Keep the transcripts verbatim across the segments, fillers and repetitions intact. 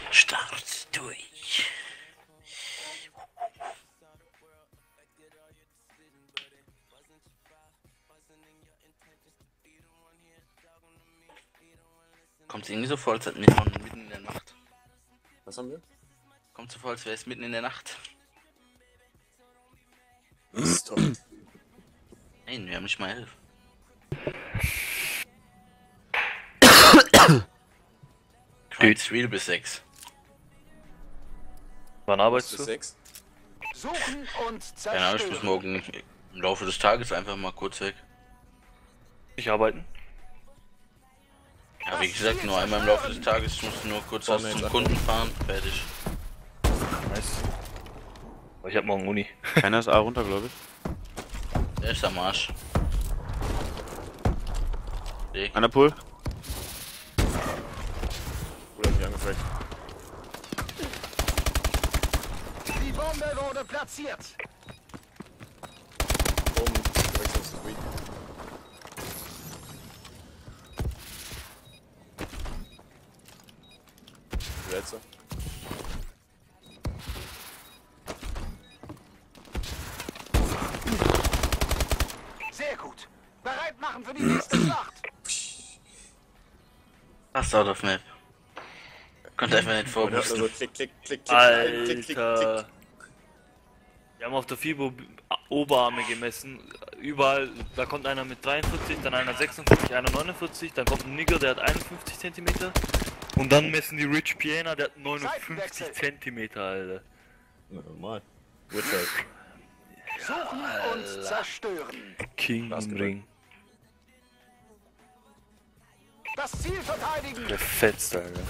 Start durch. Kommt irgendwie so vor, als hätten wir von mitten in der Nacht. Was haben wir? Kommt so vor, als wäre es mitten in der Nacht. Das ist toll. Nein, wir haben nicht mal elf. Crimes Real bis sechs. Wann arbeitest Bis du? sechs. Suchen und Keine Ahnung, ich muss zerstören. morgen im Laufe des Tages einfach mal kurz weg. Ich arbeiten. Ja, wie gesagt, nur einmal im Laufe des Tages. Ich muss nur kurz was zum Kunden fahren. Fertig. Nice. Aber ich hab morgen Uni. Keiner ist A runter, glaube ich. Der ist am Arsch. Leg. Einer Pool. Oder nicht angefragt. Die Bombe wurde platziert. Oben, wechseln zu Street. Letzte. Sehr gut. Bereit machen für die nächste Schlacht. Fast out of map. Konnte einfach nicht Und hört vorboosten. nur so klick, klick, klick, klick, klick, klick, klick, Alter. klick. Wir haben auf der FIBO Oberarme gemessen. Überall, da kommt einer mit dreiundvierzig, dann einer sechsundvierzig, einer neunundvierzig, dann kommt ein Nigger, der hat einundfünfzig Zentimeter. Und dann messen die Rich Piana, der hat neunundfünfzig Zentimeter, Alter. Na, normal. Witcher. Suchen und zerstören. King im Basketball. Ring. Das Ziel verteidigen. Der fetzt, Alter.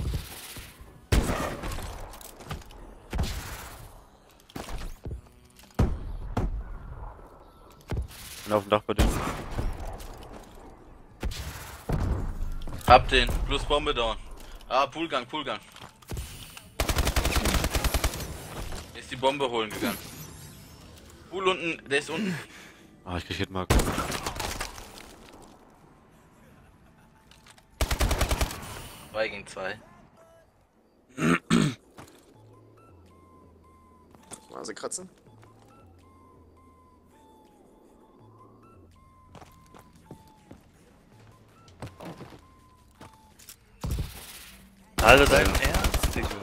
Bin auf dem Dach bei dir. Hab den. Plus Bombe down. Ah, Poolgang, Poolgang. Ist die Bombe holen gegangen. Pool unten, der ist unten. Ah, ich krieg Hitmark. zwei gegen zwei. Nase kratzen. Alter, dein Ernst, Digga.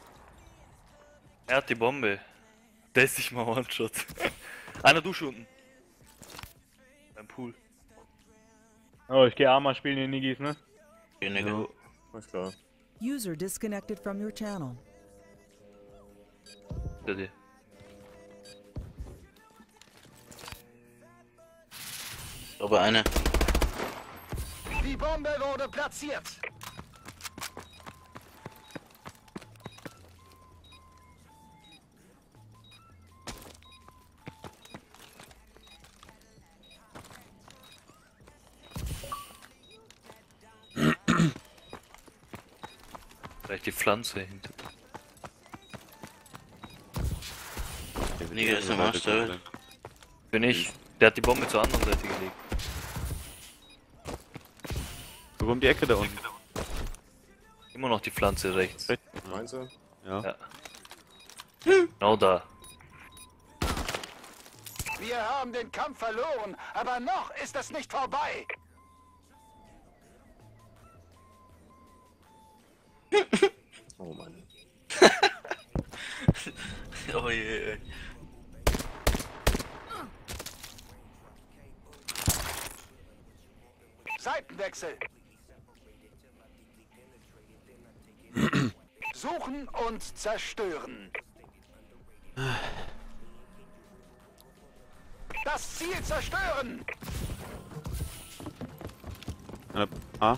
Er hat die Bombe. Der ist nicht mal One-Shot. Einer Dusche unten. Beim Pool. Oh, ich geh Arma spielen in Nigis, ne? Weniger. Na klar. User disconnected from your channel. Hinter dir. Aber eine. Die Bombe wurde platziert. Vielleicht die Pflanze hinter. Weniger ist am Arsch, der will. Bin ich. Der hat die Bombe zur anderen Seite gelegt. Guck um die Ecke da unten. Immer noch die Pflanze rechts. Meinst du? Ja. Ja. Genau da. Wir haben den Kampf verloren, aber noch ist es nicht vorbei. Oh Mann. Oh je. Seitenwechsel. Suchen und zerstören. Das Ziel zerstören. Einer A.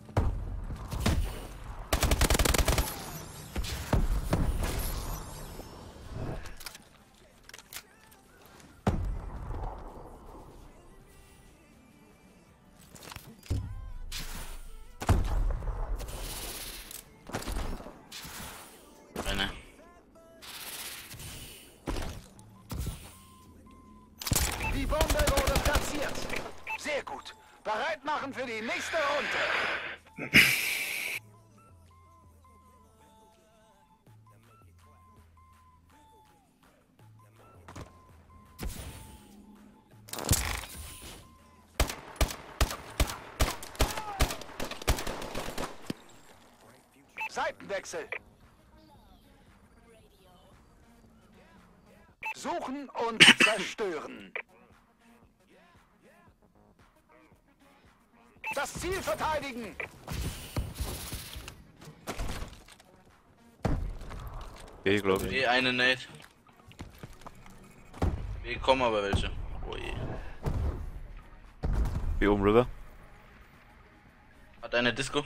Eine. Die Bombe wurde platziert. Sehr gut. Bereit machen für die nächste Runde. Seitenwechsel. Suchen und zerstören. Das Ziel verteidigen. B, glaube ich. B, eine Nate. B, kommen aber welche. Oh je. B oben River. Hat eine Disco.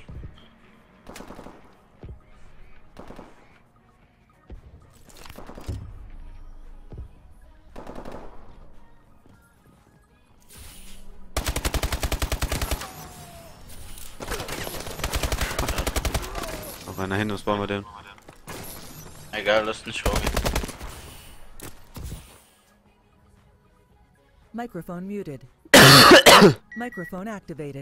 Noch einer hin, was wollen wir denn? Egal, lass nicht vorgehen. Microphone muted. Microphone activated.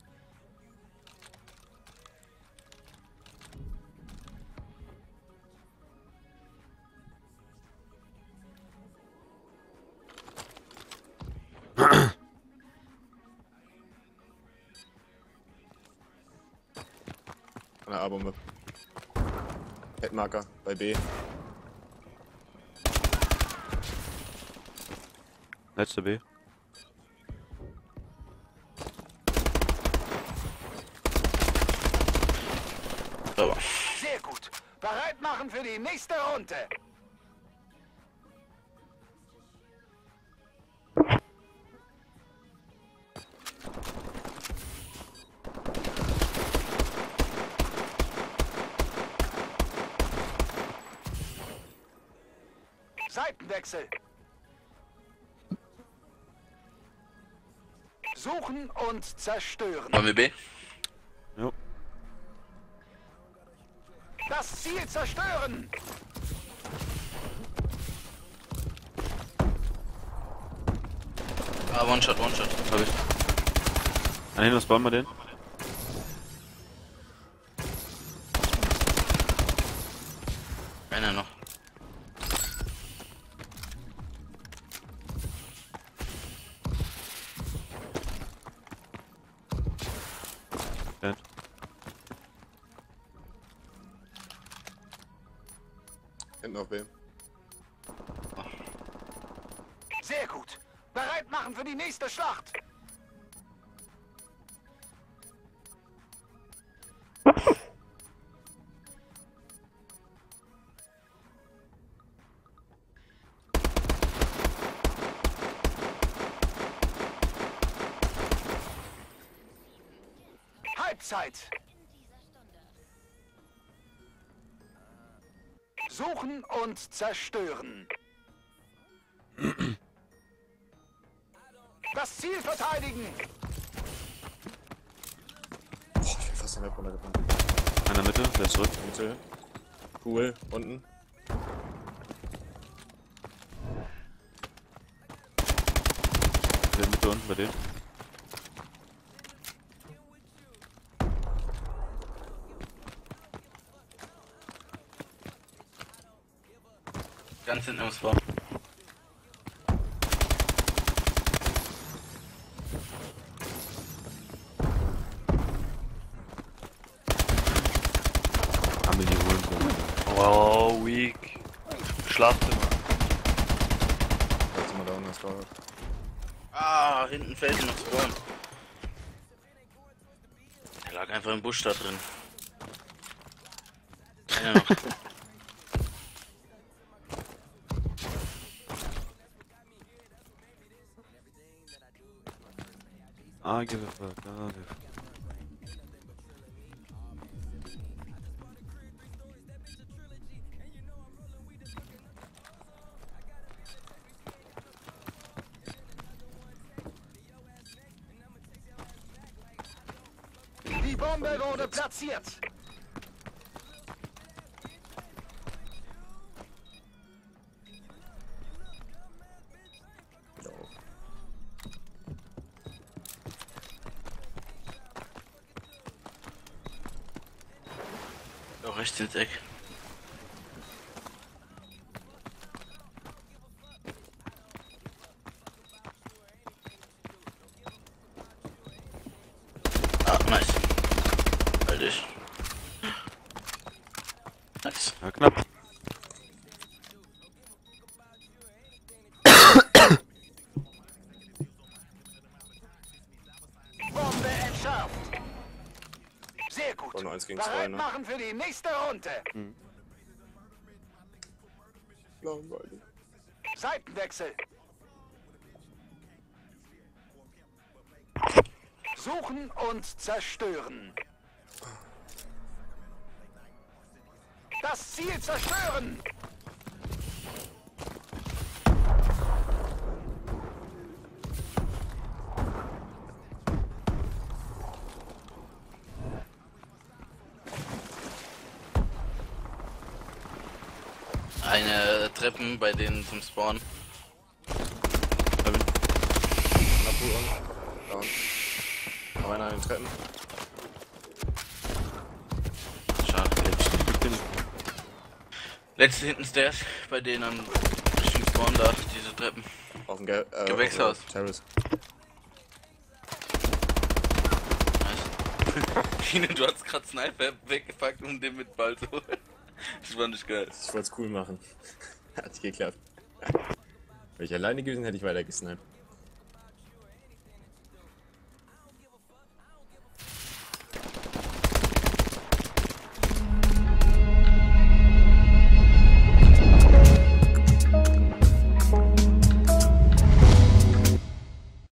An der A-Bombe. Headmarker bei B. Letzter B. Aber Sehr gut. Bereit machen für die nächste Runde. Seitenwechsel. Suchen und zerstören. wollen wir B? Jo. Das Ziel zerstören. Ah, One-Shot, One-Shot. Hab ich. Einer hin, was wollen wir denn? Einer noch. Dead. Hinten auf B. Sehr gut. Bereit machen für die nächste Schlacht. Halbzeit. Suchen und zerstören. Das Ziel verteidigen. Boah, ich bin fast in der Runde gekommen. Einer Mitte, der ist zurück. Mitte. Cool. Unten. Der Mitte unten bei dem. Ganz hinten im Spawn. Amelie holen so. Wow, weak. Schlafzimmer. Lass mal da unten das Torwart. Ah, hinten fällt noch Spawn. Er lag einfach im Busch da drin. Einer noch. Ah, give a fuck. Ah, give a fuck. Die Bombe wurde platziert. Ja. Doch, rechts ins Eck. Ah, nice. Halt dich. Ja, knapp. Bombe entschärft. Sehr gut. War nur eins gegen zwei, Bereit ne? machen für die nächste Runde. Langweilig. Seitenwechsel. Suchen und zerstören. Das Ziel zerstören. Eine Treppen bei denen zum Spawn. Abhol on. Down. Noch einer an den Treppen. Schade. Ich bin Letzte hinten Stairs, bei denen am Richtung Spawn da, diese Treppen. Auf dem Ge äh, Gewächshaus. auf dem Terrace. Nice. Chine, du hast gerade Sniper weggepackt, um den mit Ball zu holen. Das fand ich geil. Ich wollte es cool machen. Hat nicht geklappt. Wäre ich alleine gewesen, hätte ich weiter gesniped.